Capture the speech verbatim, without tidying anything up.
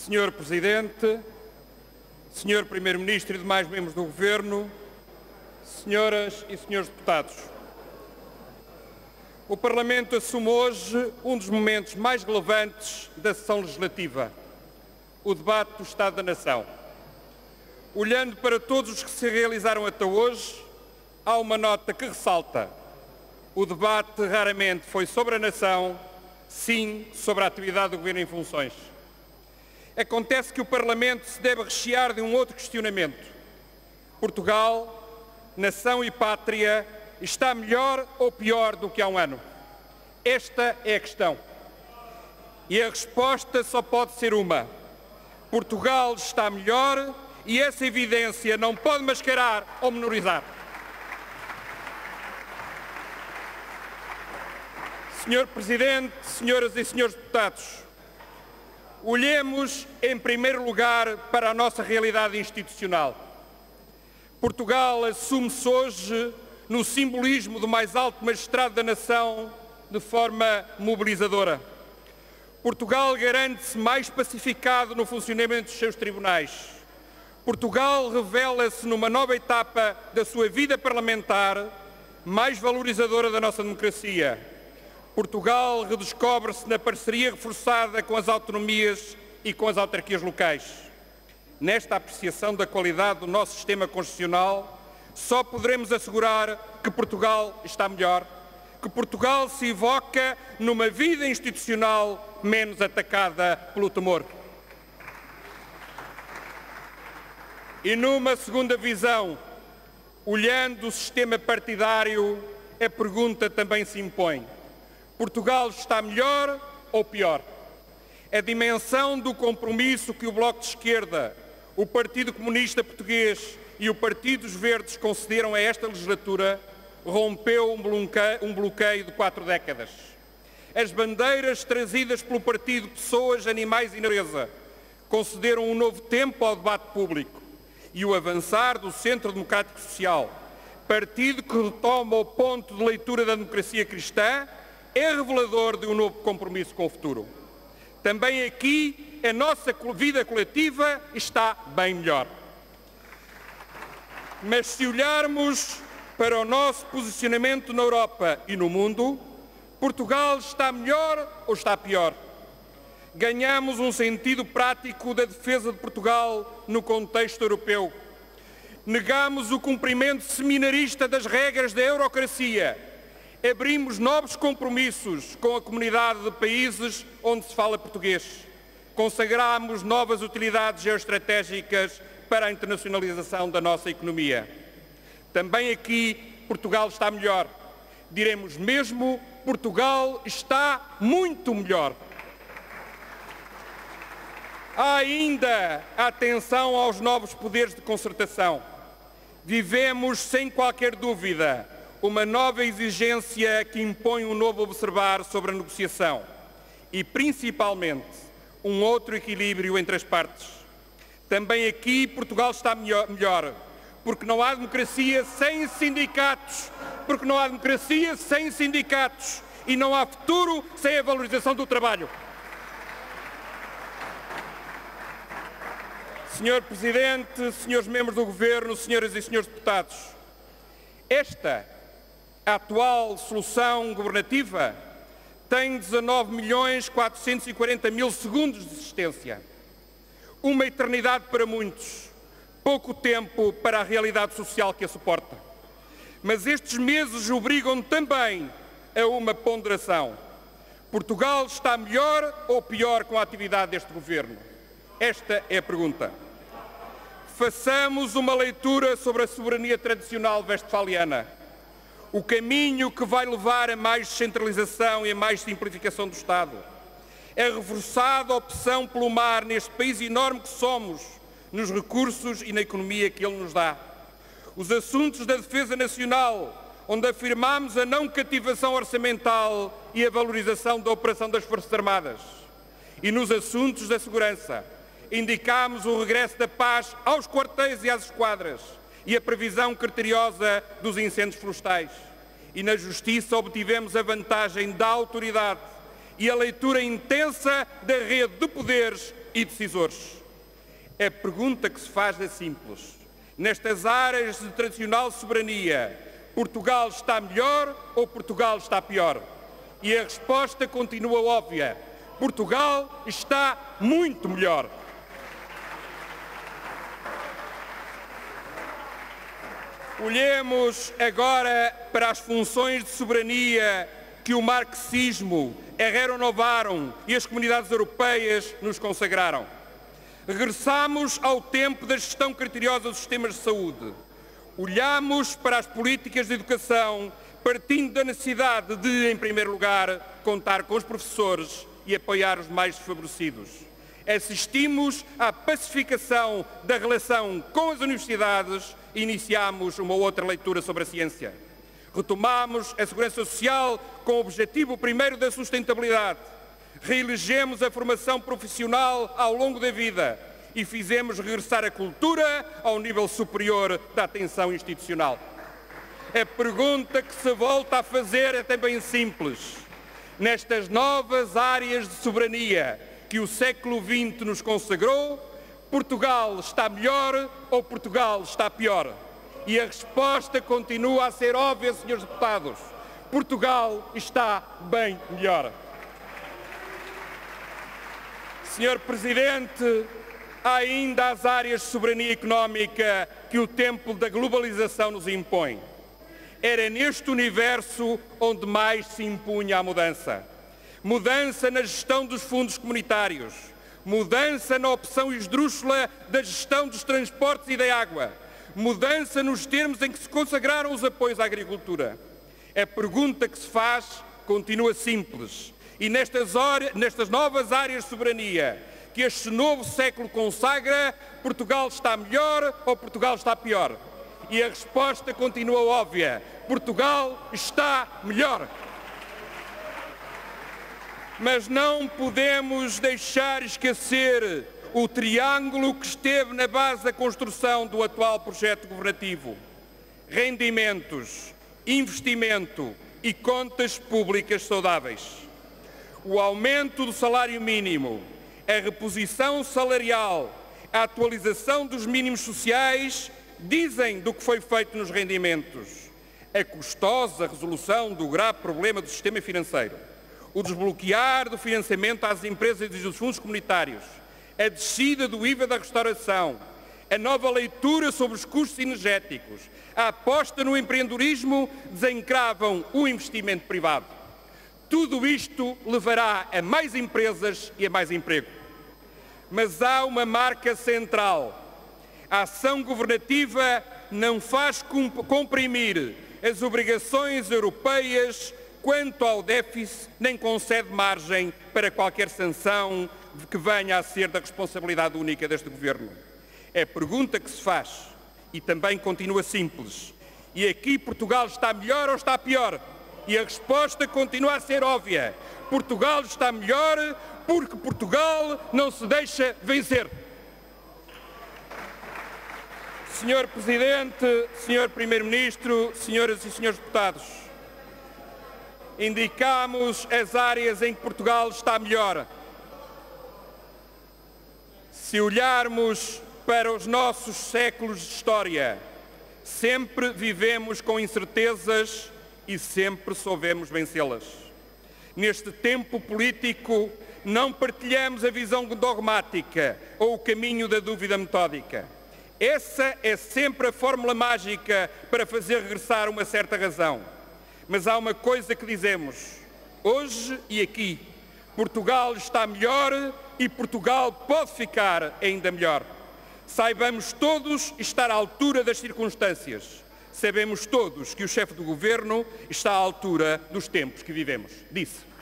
senhor Presidente, senhor Primeiro-Ministro e demais membros do Governo, senhoras e senhores deputados, o Parlamento assume hoje um dos momentos mais relevantes da sessão legislativa, o debate do Estado da Nação. Olhando para todos os que se realizaram até hoje, há uma nota que ressalta: o debate raramente foi sobre a nação, sim sobre a atividade do Governo em funções. Acontece que o Parlamento se deve rechear de um outro questionamento. Portugal, nação e pátria, está melhor ou pior do que há um ano? Esta é a questão. E a resposta só pode ser uma: Portugal está melhor e essa evidência não pode mascarar ou menorizar. senhor Presidente, senhoras e senhores deputados, olhemos em primeiro lugar para a nossa realidade institucional. Portugal assume-se hoje no simbolismo do mais alto magistrado da nação de forma mobilizadora. Portugal garante-se mais pacificado no funcionamento dos seus tribunais. Portugal revela-se numa nova etapa da sua vida parlamentar, mais valorizadora da nossa democracia. Portugal redescobre-se na parceria reforçada com as autonomias e com as autarquias locais. Nesta apreciação da qualidade do nosso sistema constitucional, só poderemos assegurar que Portugal está melhor, que Portugal se evoca numa vida institucional menos atacada pelo temor. E numa segunda visão, olhando o sistema partidário, a pergunta também se impõe: Portugal está melhor ou pior? A dimensão do compromisso que o Bloco de Esquerda, o Partido Comunista Português e o Partido dos Verdes concederam a esta legislatura rompeu um bloqueio de quatro décadas. As bandeiras trazidas pelo Partido Pessoas, Animais e Natureza concederam um novo tempo ao debate público e o avançar do Centro Democrático Social, partido que retoma o ponto de leitura da democracia cristã, é revelador de um novo compromisso com o futuro. Também aqui a nossa vida coletiva está bem melhor. Mas se olharmos para o nosso posicionamento na Europa e no mundo, Portugal está melhor ou está pior? Ganhamos um sentido prático da defesa de Portugal no contexto europeu. Negamos o cumprimento seminarista das regras da eurocracia. Abrimos novos compromissos com a comunidade de países onde se fala português. Consagramos novas utilidades geoestratégicas para a internacionalização da nossa economia. Também aqui Portugal está melhor. Diremos mesmo, Portugal está muito melhor. Há ainda a atenção aos novos poderes de concertação. Vivemos, sem qualquer dúvida, uma nova exigência que impõe um novo observar sobre a negociação e, principalmente, um outro equilíbrio entre as partes. Também aqui Portugal está melhor, porque não há democracia sem sindicatos, porque não há democracia sem sindicatos e não há futuro sem a valorização do trabalho. senhor Presidente, senhores membros do Governo, senhoras e senhores deputados, esta a atual solução governativa tem dezanove milhões quatrocentos e quarenta mil segundos de existência. Uma eternidade para muitos, pouco tempo para a realidade social que a suporta. Mas estes meses obrigam também a uma ponderação. Portugal está melhor ou pior com a atividade deste Governo? Esta é a pergunta. Façamos uma leitura sobre a soberania tradicional westfaliana. O caminho que vai levar a mais descentralização e a mais simplificação do Estado. A reforçada opção pelo mar neste país enorme que somos, nos recursos e na economia que ele nos dá. Os assuntos da defesa nacional, onde afirmamos a não cativação orçamental e a valorização da operação das Forças Armadas. E nos assuntos da segurança, indicámos o regresso da paz aos quartéis e às esquadras e a previsão criteriosa dos incêndios florestais. E na Justiça obtivemos a vantagem da autoridade e a leitura intensa da rede de poderes e decisores. A pergunta que se faz é simples. Nestas áreas de tradicional soberania, Portugal está melhor ou Portugal está pior? E a resposta continua óbvia. Portugal está muito melhor. Olhemos agora para as funções de soberania que o marxismo, Herrero Novarum e as comunidades europeias nos consagraram. Regressamos ao tempo da gestão criteriosa dos sistemas de saúde. Olhamos para as políticas de educação partindo da necessidade de, em primeiro lugar, contar com os professores e apoiar os mais desfavorecidos. Assistimos à pacificação da relação com as universidades e iniciamos uma outra leitura sobre a ciência. Retomamos a segurança social com o objetivo primeiro da sustentabilidade. Reelegemos a formação profissional ao longo da vida e fizemos regressar a cultura ao nível superior da atenção institucional. A pergunta que se volta a fazer é também simples. Nestas novas áreas de soberania que o século vinte nos consagrou, Portugal está melhor ou Portugal está pior? E a resposta continua a ser óbvia, senhores deputados. Portugal está bem melhor. senhor Presidente, há ainda as áreas de soberania económica que o tempo da globalização nos impõe. Era neste universo onde mais se impunha a mudança. Mudança na gestão dos fundos comunitários, mudança na opção esdrúxula da gestão dos transportes e da água, mudança nos termos em que se consagraram os apoios à agricultura. A pergunta que se faz continua simples. E nestas, horas, nestas novas áreas de soberania que este novo século consagra, Portugal está melhor ou Portugal está pior? E a resposta continua óbvia. Portugal está melhor. Mas não podemos deixar esquecer o triângulo que esteve na base da construção do atual projeto governativo. Rendimentos, investimento e contas públicas saudáveis. O aumento do salário mínimo, a reposição salarial, a atualização dos mínimos sociais dizem do que foi feito nos rendimentos. A custosa resolução do grave problema do sistema financeiro, o desbloquear do financiamento às empresas e dos fundos comunitários, a descida do I V A da restauração, a nova leitura sobre os custos energéticos, a aposta no empreendedorismo desencravam o investimento privado. Tudo isto levará a mais empresas e a mais emprego. Mas há uma marca central. A ação governativa não faz comprimir as obrigações europeias quanto ao déficit, nem concede margem para qualquer sanção que venha a ser da responsabilidade única deste Governo. É a pergunta que se faz e também continua simples. E aqui Portugal está melhor ou está pior? E a resposta continua a ser óbvia. Portugal está melhor porque Portugal não se deixa vencer. senhor Presidente, senhor Primeiro-Ministro, senhoras e senhores deputados, indicamos as áreas em que Portugal está melhor. Se olharmos para os nossos séculos de história, sempre vivemos com incertezas e sempre soubemos vencê-las. Neste tempo político, não partilhamos a visão dogmática ou o caminho da dúvida metódica. Essa é sempre a fórmula mágica para fazer regressar uma certa razão. Mas há uma coisa que dizemos, hoje e aqui, Portugal está melhor e Portugal pode ficar ainda melhor. Saibamos todos estar à altura das circunstâncias. Sabemos todos que o chefe do Governo está à altura dos tempos que vivemos. Disse.